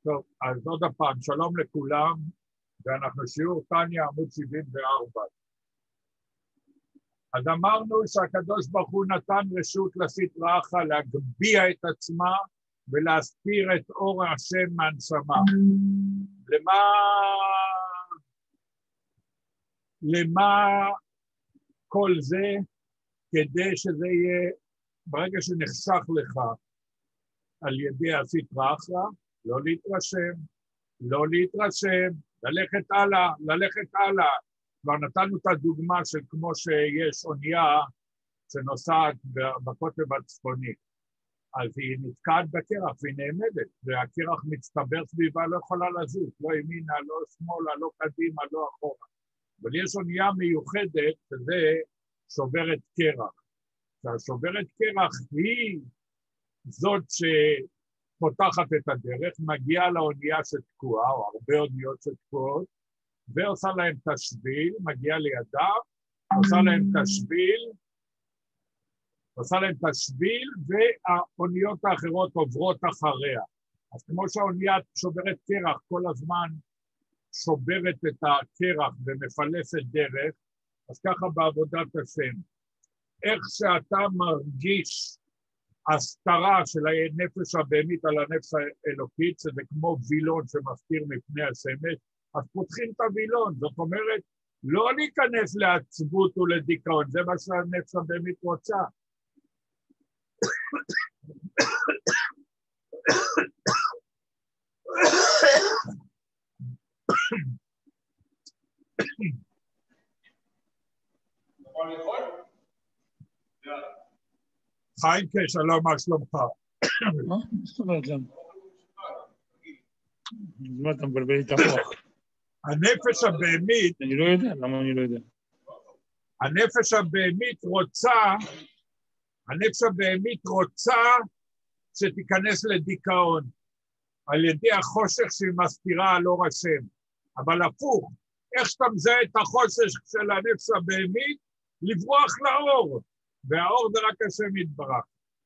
טוב, אז עוד הפעם, שלום לכולם, ואנחנו שיעור תניא עמוד 74. אז אמרנו שהקדוש ברוך הוא נתן רשות לסטרא אחרא להגביה את עצמה ולהסתיר את אור השם מהנשמה. למה כל זה? כדי שזה יהיה, ברגע שנחסך לך על ידי הסטרא אחרא, לא להתרשם, ללכת הלאה. כבר נתנו את הדוגמה של כמו שיש אונייה שנוסעת בקוטב הצפוני, אז היא נתקעת בקרח והיא נעמדת, והקרח מצטבר סביבה, לא יכולה לזוז, לא ימינה, לא שמאלה, לא קדימה, לא אחורה. אבל יש אונייה מיוחדת שזה שוברת קרח. שהשוברת קרח היא זאת שפותחת את הדרך, מגיעה לאונייה שתקועה, או הרבה אוניות שתקועות, ועושה להם את השביל, מגיעה לידה, עושה להם את השביל, והאוניות האחרות עוברות אחריה. אז כמו שהאונייה שוברת קרח, כל הזמן שוברת את הקרח ומפלסת דרך, אז ככה בעבודת השם. איך שאתה מרגיש הסתרה של הנפש הבהמית על הנפש האלוקית, שזה כמו וילון שמסתיר מפני השמש, אז פותחים את הווילון, זאת אומרת, לא להיכנס לעצבות ולדיכאון, זה מה שהנפש הבהמית רוצה. חיינקה, שלום, מה שלומך? מה? זאת אומרת למה? מה אתה מבלבל לי את המוח? הנפש הבהמית... אני לא יודע, למה אני לא יודע? הנפש הבהמית רוצה שתיכנס לדיכאון, על ידי החושך שהיא מסתירה על אור השם. אבל הפוך, איך שאתה מזהה את החושך של הנפש הבהמית, לברוח לאור, והאור זה רק השם יתברך.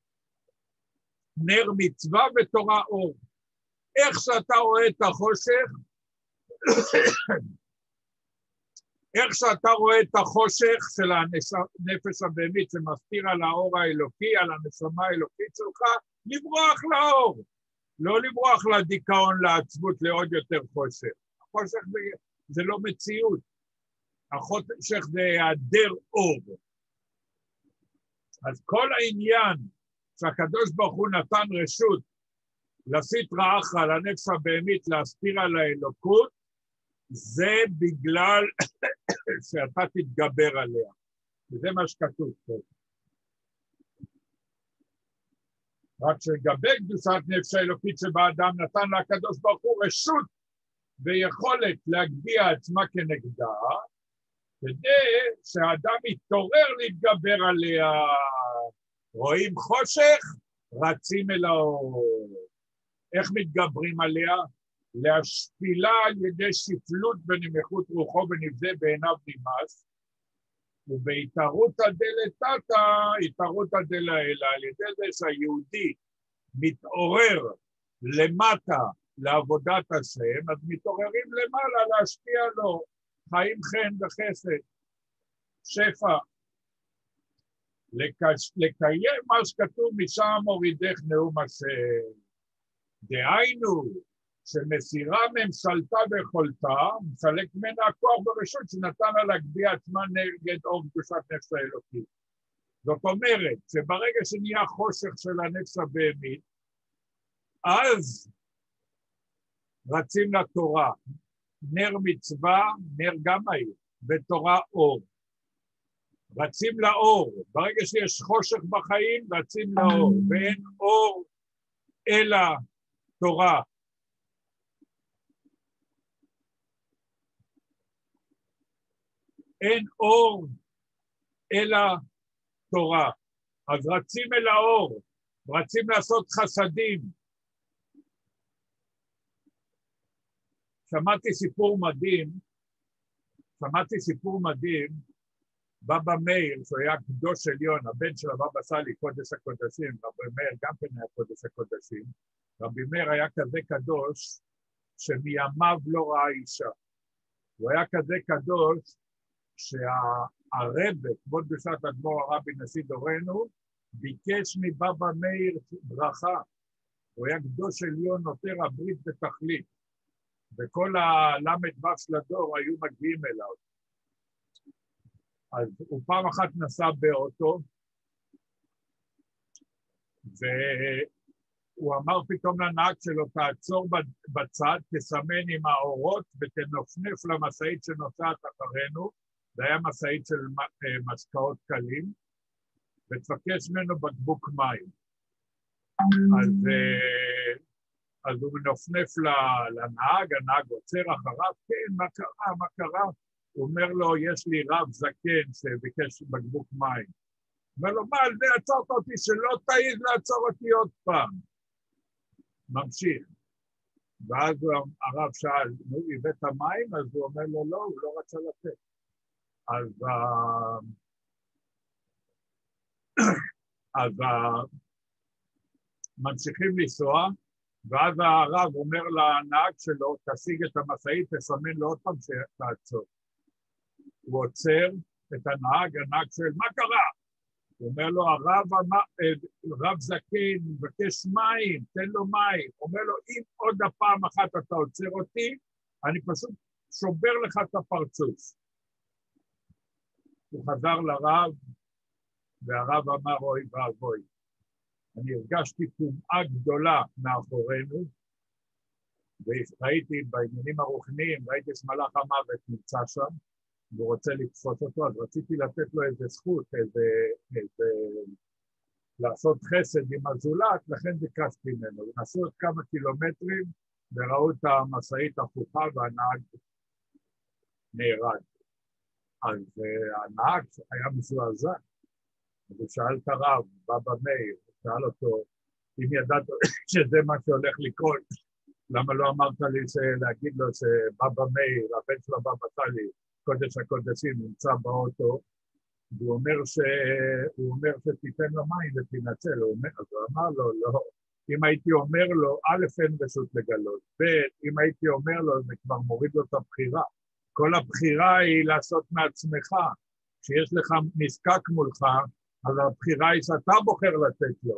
נר מצווה ותורה אור. איך שאתה רואה את החושך, של הנפש הבהמית שמסתיר על האור האלוקי, על הנשמה האלוקית שלך, לברוח לאור. לא לברוח לדיכאון, לעצבות, לעוד יותר חושך. החושך זה לא מציאות. החושך זה היעדר אור. אז כל העניין שהקדוש ברוך הוא נתן רשות לסטרא אחרא, לנפש הבהמית, להסתיר על האלוקות, זה בגלל שאתה תתגבר עליה. וזה מה שכתוב פה. רק שלגבי קדושת נפש האלוקית שבאדם נתן לקדוש ברוך הוא רשות ויכולת להגביה עצמה כנגדה, כדי שהאדם יתעורר להתגבר עליה. רואים חושך, רצים אל האור. איך מתגברים עליה? להשפילה על ידי שפלות ונמיכות רוחו ונבזה בעיניו נמאס, ובהתערותא דלתתא, התערותא דלעילא, על ידי זה שהיהודי מתעורר למטה לעבודת השם, אז מתעוררים למעלה להשפיע לו, חיים חן וחסד, שפע. לקיים מה שכתוב משם מורידך נאום השם. דהיינו, שמסירה ממשלתה ויכולתה, מסלק ממנה הכוח ברשות שנתן לה להגביה עצמה נגד אור קדושת נפש האלוקית. זאת אומרת, שברגע שנהיה חושך של הנפש הבהמית, אז רצים לתורה, נר מצווה, נר גם מהיר, ותורה אור. רצים לאור, ברגע שיש חושך בחיים, רצים לאור, ואין אור אלא תורה. אין אור אלא תורה. אז רצים אל האור, רצים לעשות חסדים. שמעתי סיפור מדהים, בבא מאיר, שהוא היה קדוש עליון, הבן של הבבא סאלי, קודש הקודשים, רבי מאיר גם כן היה קודש הקודשים, רבי מאיר היה כזה קדוש, שמימיו לא ראה אישה. הוא היה כזה קדוש שהרבא, כבוד קדושת אדמו"ר הרבי נשיא דורנו, ביקש מבבא מאיר ברכה. הוא היה קדוש עליון נוטר הברית בתכלית, וכל הל"ו של הדור היו מגיעים אליו. אז הוא פעם אחת נסע באוטו, והוא אמר פתאום לנהג שלו, תעצור בצד, תסמן עם האורות ותנופנף למשאית שנוסעת אחרינו, זה היה משאית של משקאות קלים, ותבקש ממנו בקבוק מים. אז הוא מנופנף לנהג, הנהג עוצר אחריו, כן, מה קרה? הוא אומר לו, יש לי רב זקן שביקש בקבוק מים. הוא אומר לו, מה, על זה עצרת אותי, שלא תעיז לעצור אותי עוד פעם. ממשיך. ואז הרב שאל, נו, הבאת מים? אז הוא אומר לו, לא, הוא לא רצה לתת. אז ממשיכים לנסוע, ואז הרב אומר לנהג שלו, תשיג את המשאית, תסמן לו עוד פעם שתעצור. הוא עוצר את הנהג שואל, מה קרה? הוא אומר לו, הרב זקן, מבקש מים, תן לו מים. הוא אומר לו, אם עוד הפעם אחת אתה עוצר אותי, אני פשוט שובר לך את הפרצוף. הוא חזר לרב, והרב אמר, אוי ואבוי. אני הרגשתי טומאה גדולה מאחורינו, וראיתי בעניינים הרוחניים, ראיתי שמלאך המוות נמצא שם, והוא רוצה לתפוס אותו, אז רציתי לתת לו איזה זכות, לעשות חסד עם הזולת, לכן ביקשתי ממנו. נסעו עוד כמה קילומטרים, וראו את המשאית הפוכה, והנהג נהרג. אז הנהג היה מזועזע, אז הוא שאל את הרב, בבא מאיר, שאל אותו, אם ידעת שזה מה שהולך לקרות, למה לא אמרת לי להגיד לו שבבא מאיר, הבן של הבבא סאלי, קודש הקודשים, נמצא באוטו, והוא אומר שתיתן לו מים ותנצל, אז הוא אמר לו, לא, אם הייתי אומר לו, א' אין רשות לגלות, ב' אם הייתי אומר לו, זה כבר מוריד לו את הבחירה, כל הבחירה היא לעשות מעצמך, כשיש לך נזקק מולך, אז הבחירה היא שאתה בוחר לתת לו.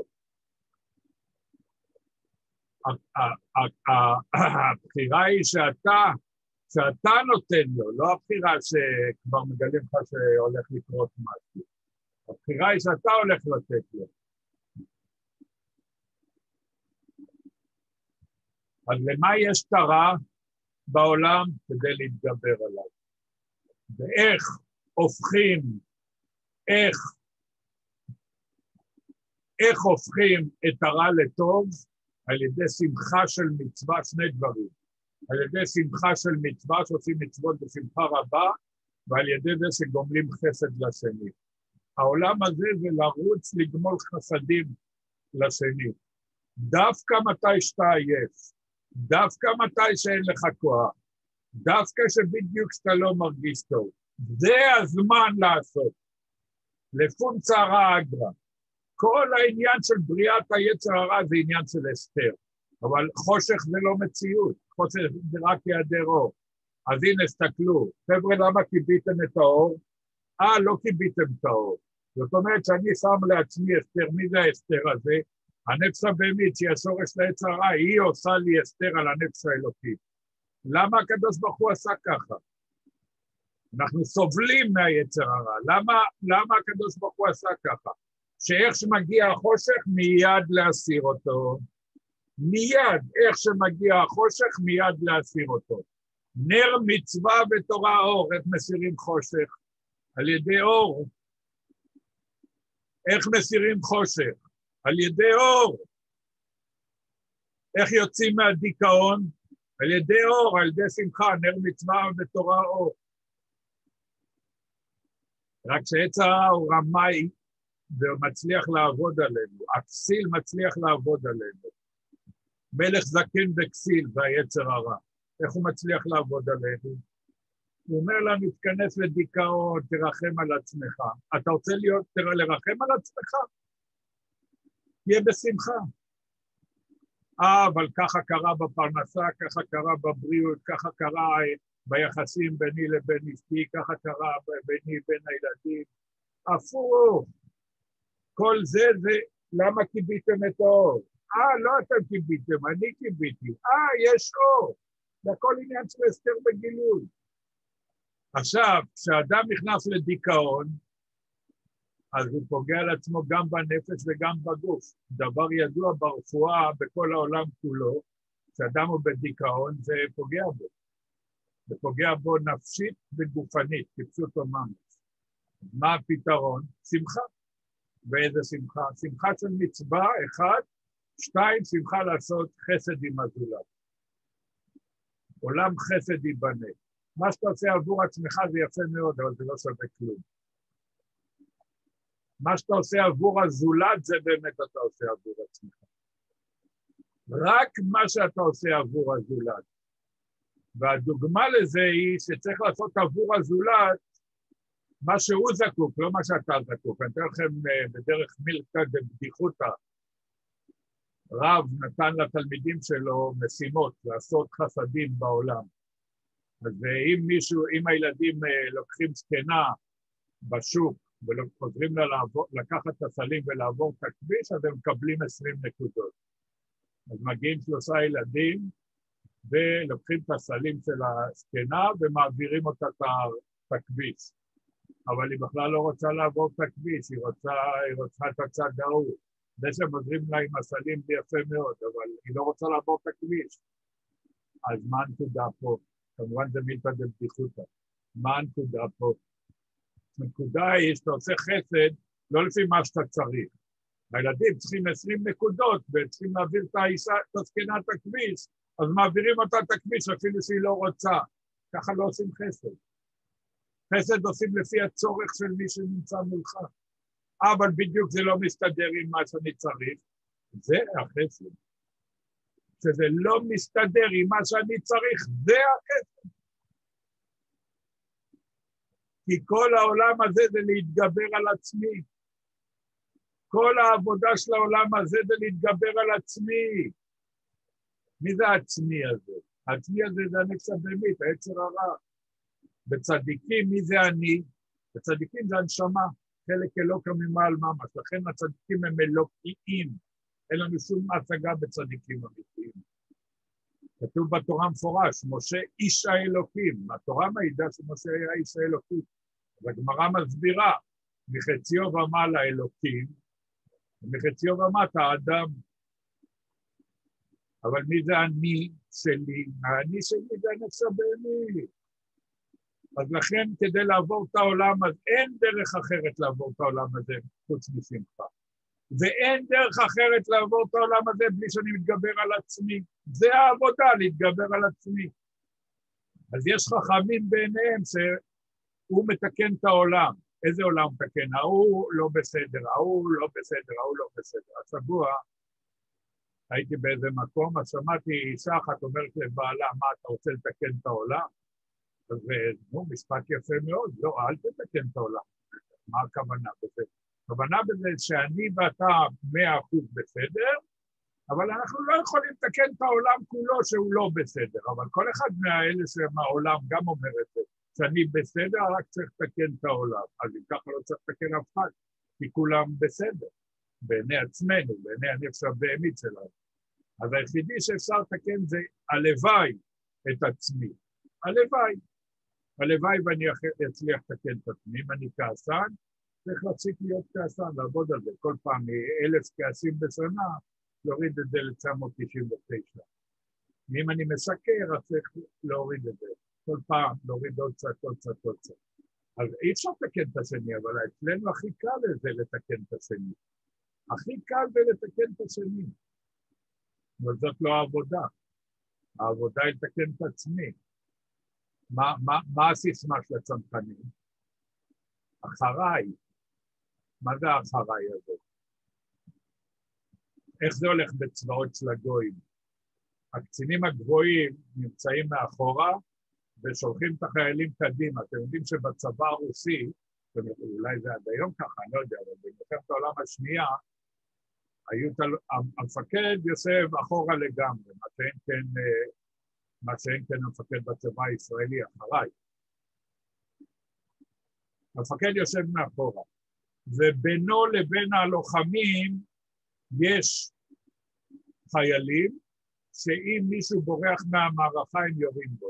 הבחירה היא שאתה נותן לו, לא הבחירה שכבר מגלים לך שהולך לקרות משהו. הבחירה היא שאתה הולך לתת לו. אז למה יש תרה בעולם? כדי להתגבר עליו. ואיך הופכים את הרע לטוב? על ידי שמחה של מצווה, שני דברים. על ידי שמחה של מצווה שעושים מצוות בשמחה רבה, ועל ידי זה שגומלים חסד לשני. העולם הזה זה לרוץ לגמול חסדים לשני. דווקא מתי שאתה עייף, דווקא מתי שאין לך כוח, דווקא שבדיוק שאתה לא מרגיש טוב. זה הזמן לעשות. לפונצה רע אגרא. כל העניין של בריאת היצר הרע זה עניין של אסתר. אבל חושך זה לא מציאות, חושך זה רק היעדר אור. אז הנה, הסתכלו, חבר'ה, למה קיביתם את האור? לא קיביתם את האור. זאת אומרת שאני שם לעצמי אסתר, מי זה האסתר הזה? הנפש הבהמית שהיא השורש ליצר הרע, היא עושה לי אסתר על הנפש האלוקית. למה הקדוש ברוך הוא עשה ככה? אנחנו סובלים מהיצר הרע. למה הקדוש ברוך הוא עשה ככה? שאיך שמגיע החושך, מיד להסיר אותו. מיד, איך שמגיע החושך, מיד להסיר אותו. נר מצווה ותורה אור, איך מסירים חושך? על ידי אור. איך מסירים חושך? על ידי אור. איך יוצאים מהדיכאון? על ידי אור, על ידי שמחה, נר מצווה ותורה אור. רק שיצר הוא רמאי, והוא מצליח לעבוד עלינו, הכסיל מצליח לעבוד עלינו. מלך זקן וכסיל, זה היצר הרע. איך הוא מצליח לעבוד עלינו? הוא אומר לנו, תכנס לדיכאון, תרחם על עצמך. אתה רוצה לרחם על עצמך? תהיה בשמחה. אבל ככה קרה בפרנסה, ככה קרה בבריאות, ככה קרה ביחסים ביני לבין אשתי, ככה קרה ביני בין הילדים. הפוך. כל זה, למה קיביתם את האור? לא אתם קיביתם, אני קיביתי. יש אור. זה הכל עניין של הסתר בגילוי. עכשיו, כשאדם נכנס לדיכאון, אז הוא פוגע על עצמו גם בנפש וגם בגוף. דבר ידוע ברפואה בכל העולם כולו, כשאדם הוא בדיכאון, זה פוגע בו. זה פוגע בו נפשית וגופנית, כפשוטו ממש. מה הפתרון? שמחה. ואיזה שמחה? שמחה של מצווה, 1, 2, שמחה לעשות חסד עם הזולת. עולם חסד ייבנה. מה שאתה עושה עבור עצמך זה יפה מאוד, אבל זה לא שווה כלום. מה שאתה עושה עבור הזולת זה באמת אתה עושה עבור עצמך. רק מה שאתה עושה עבור הזולת. והדוגמה לזה היא שצריך לעשות עבור הזולת מה שהוא זקוק, לא מה שאתה זקוק. אני אתן לכם בדרך מילתא דבדיחותא. רב נתן לתלמידים שלו משימות לעשות חסדים בעולם. אז אם הילדים לוקחים זקנה בשוק וחוזרים לה לקחת את הסלים ולעבור את הכביש, אז הם מקבלים 20 נקודות. אז מגיעים 3 ילדים ולוקחים את הסלים של הזקנה ומעבירים אותה את הכביש. אבל היא בכלל לא רוצה לעבור את הכביש, היא רוצה את הצד ההוא. זה שהם עוזרים לה עם הסלים זה יפה מאוד, אבל היא לא רוצה לעבור את הכביש. אז מה הנקודה פה? כמובן זה מילתא דבדיחותא. מה הנקודה פה? הנקודה היא שאתה עושה חסד לא לפי מה שאתה צריך. הילדים צריכים 20 נקודות וצריכים להעביר את הזקנה את הכביש, אז מעבירים אותה את הכביש אפילו שהיא לא רוצה. ככה לא עושים חסד. חסד עושים לפי הצורך של מי שנמצא מולך. אבל בדיוק זה לא מסתדר עם מה שאני צריך. זה החסד. שזה לא מסתדר עם מה שאני צריך, זה החסד. כי כל העולם הזה זה להתגבר על עצמי. כל העבודה של העולם הזה זה להתגבר על עצמי. מי זה העצמי הזה? העצמי הזה זה הנפש הבהמית, היצר הרע. בצדיקים, מי זה אני? בצדיקים זה הנשמה, חלק אלוקא ממעל ממש, לכן הצדיקים הם אלוקיים, אין לנו שום הצגה בצדיקים אמיתיים. כתוב בתורה מפורש, משה איש האלוקים, התורה מעידה שמשה היה איש האלוקים, והגמרא מסבירה, מחציו ומעלה אלוקים, ומחציו ומטה האדם. אבל מי זה אני שלי? אני שלי זה הנפש הבהמית. אז לכן כדי לעבור את העולם הזה, אין דרך אחרת לעבור את העולם הזה חוץ משמחה. ואין דרך אחרת לעבור את העולם הזה בלי שאני מתגבר על עצמי. זה העבודה, להתגבר על עצמי. אז יש חכמים ביניהם שהוא מתקן את העולם. איזה עולם מתקן? ההוא לא בסדר, ההוא לא בסדר, ההוא לא בסדר. השבוע הייתי באיזה מקום, אז שמעתי אישה אחת אומרת לבעלה, מה אתה רוצה לתקן את העולם? אז משפט יפה מאוד, לא, אל תתקן את העולם. מה הכוונה בזה? הכוונה בזה שאני ואתה 100% בסדר, אבל אנחנו לא יכולים לתקן את העולם כולו שהוא לא בסדר, אבל כל אחד מהאלה שמהעולם גם אומר את זה, שאני בסדר, רק צריך לתקן את העולם. אז אם ככה לא צריך לתקן אף אחד, כי כולם בסדר, בעיני עצמנו, בעיני הנפש הבהמית שלנו. אז היחידי שאפשר לתקן זה הלוואי את עצמי. הלוואי. הלוואי ואני אצליח לתקן את עצמי. אם אני כעסן, צריך להפסיק להיות כעסן, לעבוד על זה. כל פעם 1,000 כעסים בשנה, להוריד את זה ל-999. ואם אני מסקר, אז צריך להוריד את זה. כל פעם להוריד עוד קצת, עוד קצת, עוד קצת. אז אי אפשר לתקן את השני, אבל אצלנו הכי קל לזה לתקן את השני. הכי קל זה לתקן את השני. אבל זאת לא העבודה. העבודה היא לתקן את עצמי. מה הסיסמה של הצנחנים? אחריי. מה זה האחריי הזאת? איך זה הולך בצבאות של הגויים? הקצינים הגבוהים נמצאים מאחורה ושולחים את החיילים קדימה. אתם יודעים שבצבא הרוסי, אולי זה עד היום ככה, אני לא יודע, אבל במלחמת העולם השנייה, המפקד יושב אחורה לגמרי, מה שאין כן המפקד בצבא הישראלי אחריי. המפקד יושב מאחורה, ובינו לבין הלוחמים יש חיילים, שאם מישהו בורח מהמערכה הם יורים בו.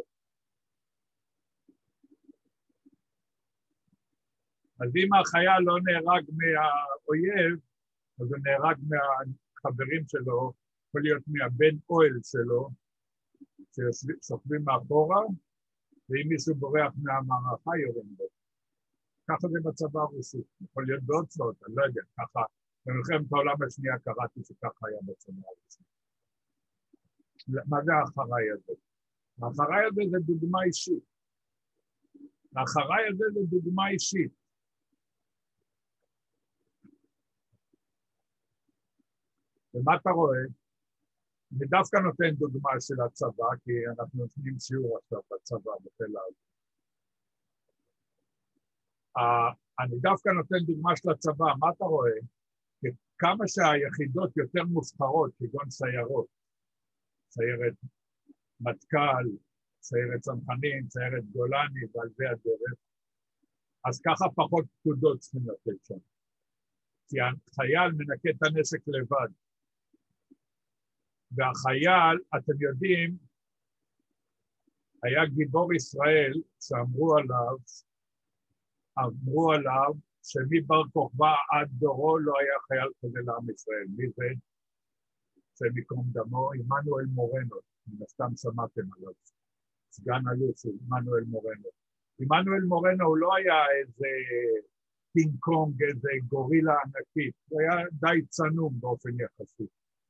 אז אם החייל לא נהרג מהאויב, אז הוא נהרג מהחברים שלו, יכול להיות מהבן אוהל שלו, ששוכבים מאחורה, ואם מישהו בורח מהמערכה יורים בו. ככה זה בצבא הרוסי, יכול להיות בעוד צבאות, אני לא יודע, ככה, במלחמת העולם השנייה קראתי שככה היה בצבא הרוסי. מה זה האחריי הזה? האחריי הזה זה דוגמה אישית. האחריי הזה זה דוגמה אישית. ומה אתה רואה? אני דווקא נותן דוגמה של הצבא, כי אנחנו נותנים שיעור עכשיו בצבא בחיל האוויר. אני דווקא נותן דוגמה של הצבא, מה אתה רואה? כמה שהיחידות יותר מובחרות, כגון סיירות, סיירת מטכ"ל, סיירת צנחנים, סיירת גולני ועל זה הדרך, אז ככה פחות פקודות צריכים לתת שם. כי החייל מנקה את הנשק לבד. והחייל, אתם יודעים, היה גיבור ישראל שאמרו עליו שמבר כוכבא עד דורו לא היה חייל כזה לעם ישראל. מי זה? שמקום דמו, עמנואל מורנו, סתם שמעתם עליו, סגן אלוף, עמנואל מורנו. עמנואל מורנו הוא לא היה איזה פינג קונג, איזה גורילה ענקית, הוא היה די צנום באופן יחסי.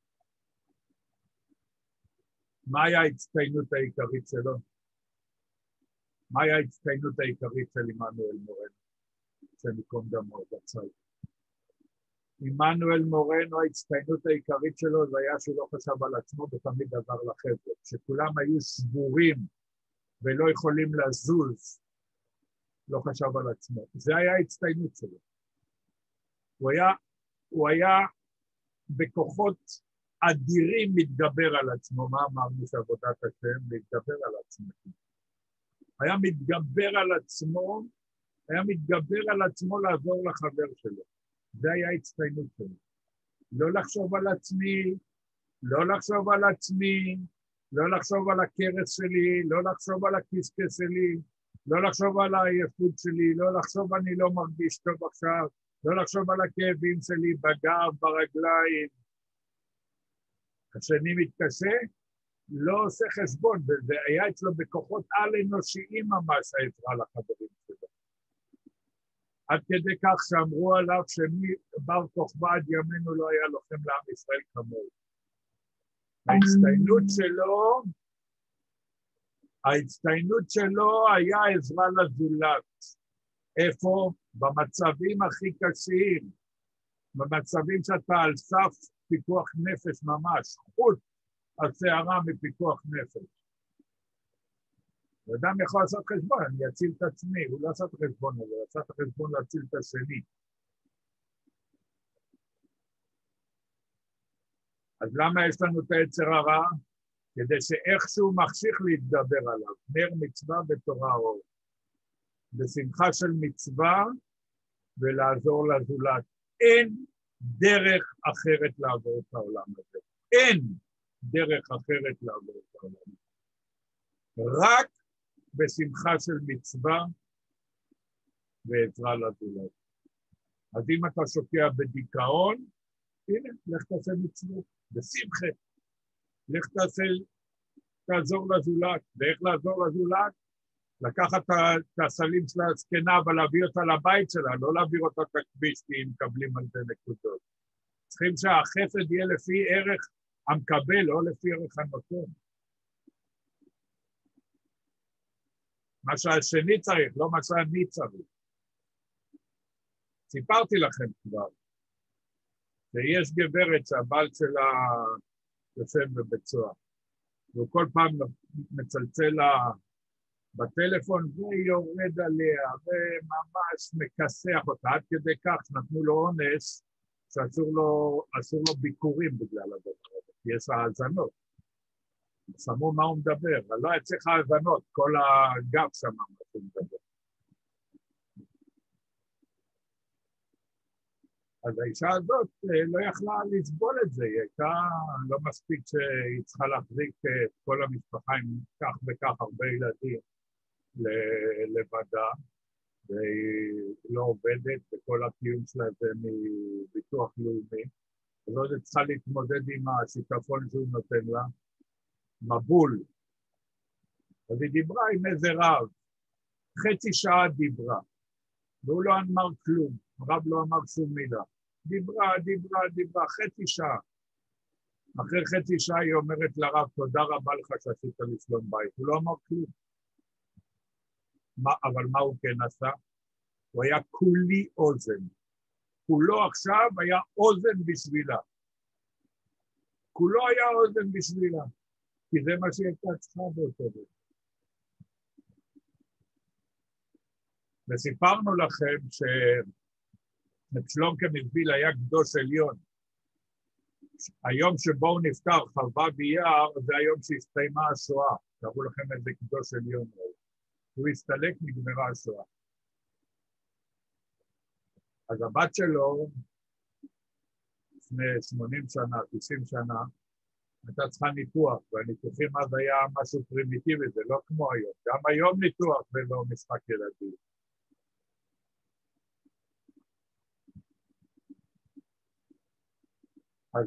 מה היה ההצטיינות העיקרית שלו? מה היה ההצטיינות העיקרית של עמנואל מורנו? שמקום דמו בצד. עמנואל מורנו, ההצטיינות העיקרית שלו זה היה שהוא לא חשב על עצמו ותמיד עזר לחבר'ה. שכולם היו סגורים ולא יכולים לזוז, לא חשב על עצמו. זה היה ההצטיינות שלו. הוא היה בכוחות אדירים מתגבר על עצמו. מה אמרנו שעבודת השם? להתגבר על עצמו. היה מתגבר על עצמו לעזור לחבר שלו. זה היה ההצטיינות שלו. לא לחשוב על עצמי, לא לחשוב על הכרס שלי, לא לחשוב על הקיסקה שלי, לא לחשוב על העייפות שלי, לא לחשוב אני לא מרגיש טוב עכשיו, לא לחשוב על הכאבים שלי בגב, ברגליים. השני מתקשה, לא עושה חשבון, וזה היה אצלו בכוחות על-אנושיים ממש העזרה לחברים שלו. עד כדי כך שאמרו עליו שמבר כוכבא עד ימינו לא היה לוחם לעם ישראל כמוהו. ההצטיינות שלו היה עזרה לזולת. איפה? במצבים הכי קשים, במצבים שאתה על סף פיקוח נפש ממש, חוט השערה מפיקוח נפש. אדם יכול לעשות חשבון, אני אציל את עצמי, הוא לא עשה את החשבון הזה, הוא עשה את החשבון להציל את השני. אז למה יש לנו את היצר הרע? כדי שאיכשהו מחשיך להתגבר עליו, נר מצווה בתורה אור. בשמחה של מצווה ולעזור לזולת. אין דרך אחרת לעבור את העולם הזה. אין דרך אחרת לעבור את העולם הזה. רק בשמחה של מצווה ועזרה לזולת. אז אם אתה שוקע בדיכאון, הנה, לך תעשה מצוות, בשמחה. לך תעזור לזולת. ואיך לעזור לזולת? לקחת את הסלים של הזקנה ולהביא אותה לבית שלה, לא להעביר אותה את הכביש, כי הם מקבלים על זה נקודות. צריכים שהחסד יהיה לפי ערך המקבל, לא לפי ערך הנותן. מה שהשני צריך, לא מה שאני צריך. סיפרתי לכם כבר, שיש גברת שהבעל שלה יושב בבית סוהר, והוא כל פעם מצלצל לה בטלפון ויורד עליה, וממש מכסח אותה, עד כדי כך שנתנו לו עונש, שאסור לו ביקורים בגלל הדבר הזה, כי יש האזנות. שמעו מה הוא מדבר, אבל לא היה צריך האזנות, כל הגב שמע מה הוא מדבר. אז האישה הזאת לא יכלה לסבול את זה, היא הייתה לא מספיק שהיא צריכה להחזיק את כל המשפחה עם כך וכך הרבה ילדים לבדה, והיא לא עובדת, וכל הקיום שלה זה מביטוח לאומי, אז עוד צריכה להתמודד עם השיטפון שהוא נותן לה, מבול. אז היא דיברה עם איזה רב, חצי שעה דיברה, והוא לא אמר כלום, הרב לא אמר שום מילה. דיברה, חצי שעה. אחרי חצי שעה היא אומרת לרב, תודה רבה לך שעשית לי שלום בית. הוא לא אמר כלום. אבל מה הוא כן עשה? הוא היה כולי אוזן. כולו עכשיו היה אוזן בשבילה. כולו היה אוזן בשבילה. כי זה מה שהיא הייתה צריכה באותו דבר. וסיפרנו לכם שלום כמזביל היה קדוש עליון. היום שבו הוא נפטר, חרבה ביער, זה היום שהסתיימה השואה. תראו לכם איזה קדוש עליון. הוא הסתלק, נגמרה השואה. אז הבת שלו, לפני 80 שנה, 90 שנה, הייתה צריכה ניתוח, והניתוחים אז היה משהו פרימיטיבי, זה לא כמו היום. גם היום ניתוח ולא משחק ילדים. אז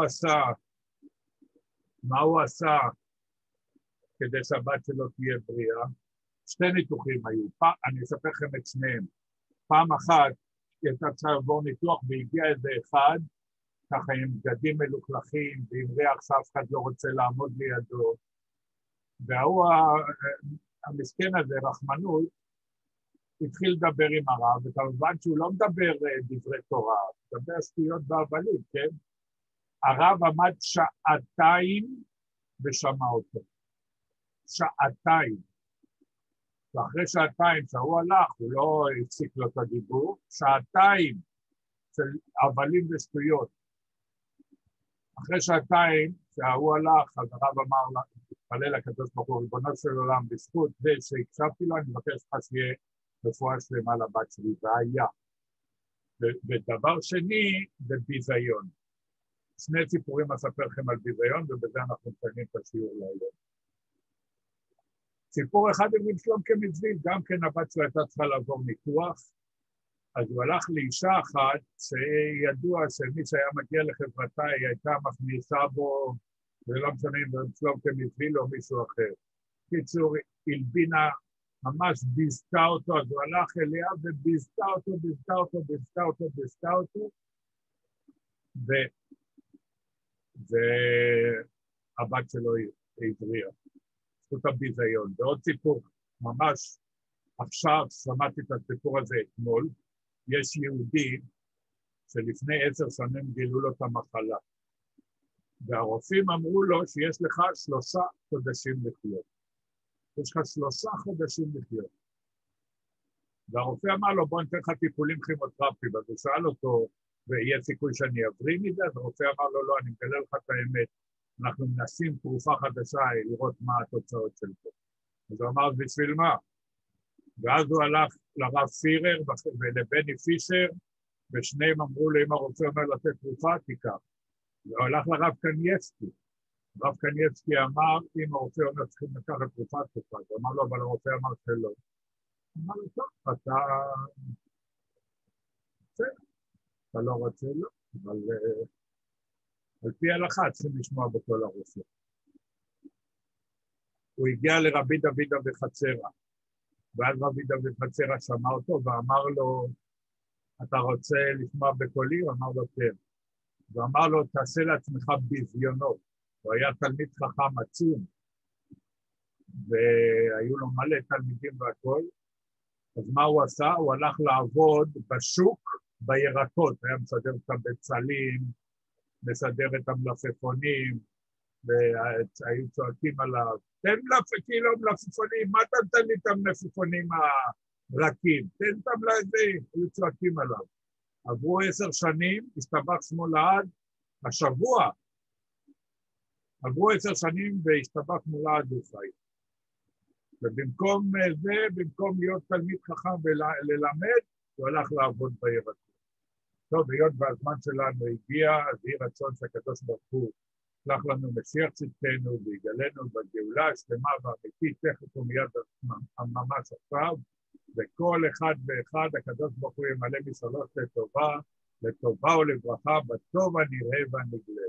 מה הוא עשה כדי שהבת שלו תהיה בריאה? שתי ניתוחים היו, אני אספר לכם את שניהם. פעם אחת היא הייתה צריכה לעבור ניתוח והגיע איזה אחד, ככה עם בגדים מלוכלכים ועם ריח שאף אחד לא רוצה לעמוד לידו. והוא המסכן הזה, רחמנות, התחיל לדבר עם הרב, וכמובן שהוא לא מדבר דברי תורה, הוא מדבר שטויות והבלים, כן? הרב עמד שעתיים ושמע אותו. שעתיים. ואחרי שעתיים שהוא הלך, הוא לא הפסיק לו את הדיבור, שעתיים של הבלים ושטויות. אחרי שעתיים שהוא הלך, אז הרב אמר לה, התפלל לקדוש ברוך הוא, ריבונו של עולם, בזכות זה שהקשבתי לו, אני מבקש לך שיהיה רפואה שלמה לבת שלי, והיה. ודבר שני, זה ביזיון. שני ציפורים אספר לכם על ביזיון, ובזה אנחנו מסיימים את השיעור להיום. ציפור אחד עם שלום כמזביל, גם כן הבת שלו הייתה צריכה לעבור ניתוח, אז הוא הלך לאישה אחת שידוע שמי שהיה מגיע לחברתה היא הייתה מכניסה בו, ולא משנה אם זה שלום כמזביל או מישהו אחר. קיצור, הלבינה, ממש ביזתה אותו, אז הוא הלך אליה וביזתה אותו, והבת שלו הבריאה. זכות הביזיון. ועוד סיפור, ממש עכשיו שמעתי את הסיפור הזה אתמול, יש יהודי שלפני 10 שנים גילו לו את המחלה. והרופאים אמרו לו שיש לך 3 חודשים לחיות. יש לך 3 חודשים לחיות. והרופא אמר לו, בוא נתן לך טיפולים כימותרפיים, אז הוא שאל אותו, ויהיה סיכוי שאני אבריא מזה, אז הרופא אמר לו, לא, אני מגלה לך את האמת, אנחנו מנסים תרופה חדשה לראות מה התוצאות של זה. אז הוא אמר, בשביל מה? ואז הוא הלך לרב פירר ולבני פישר, ושניהם אמרו לו, אם הרופא אומר לתת תרופה, תיקח. והוא הלך לרב קנייבסקי. הרב קנייבסקי אמר, אם הרופא אומר צריכים לקחת תרופה, תרופה. הוא אמר לו, אבל הרופא אמר שלא. אמר לו, טוב, אתה לא רוצה, לא, אבל על פי ההלכה צריכים לשמוע בכל הרופא. הוא הגיע לרבי דוד אבוחצירא, ואז רבי דוד אבוחצירא שמע אותו ואמר לו, אתה רוצה לשמוע בקולי? הוא אמר לו כן. הוא אמר לו, תעשה לעצמך ביזיונות. הוא היה תלמיד חכם עצום, והיו לו מלא תלמידים והכל. אז מה הוא עשה? הוא הלך לעבוד בשוק בירקות, היה מסדר את הבצלים, מסדר את המלפפונים, והיו צועקים עליו, תן כאילו מלפפונים, מה אתה נתן לי את המלפפונים הרקים? תן אותם לזה, היו צועקים עליו. עברו 10 שנים, השתבח שמו לעד, השבוע, עברו 10 שנים והשתבח שמו לעד הוא חי. ובמקום זה, במקום להיות תלמיד חכם וללמד, הוא הלך לעבוד בירקות. טוב, היות והזמן שלנו הגיע, אז יהי רצון שהקדוש ברוך הוא שלח לנו משיח צדקנו ויגלנו בגאולה השלמה והאמיתית תכף ומיד ממש עכשיו, וכל אחד ואחד הקדוש ברוך הוא ימלא משאלות לטובה ולברכה, בטוב הנראה והנגלה.